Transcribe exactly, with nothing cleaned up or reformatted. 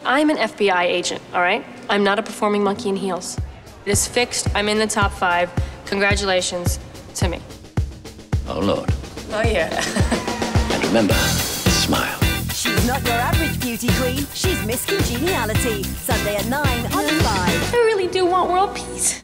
I'm an F B I agent, all right? I'm not a performing monkey in heels. It is fixed. I'm in the top five. Congratulations to me. Oh, Lord. Oh, yeah. And remember, smile. She's not your average beauty queen. She's Miss Congeniality. Sunday at nine on five. I really do want world peace.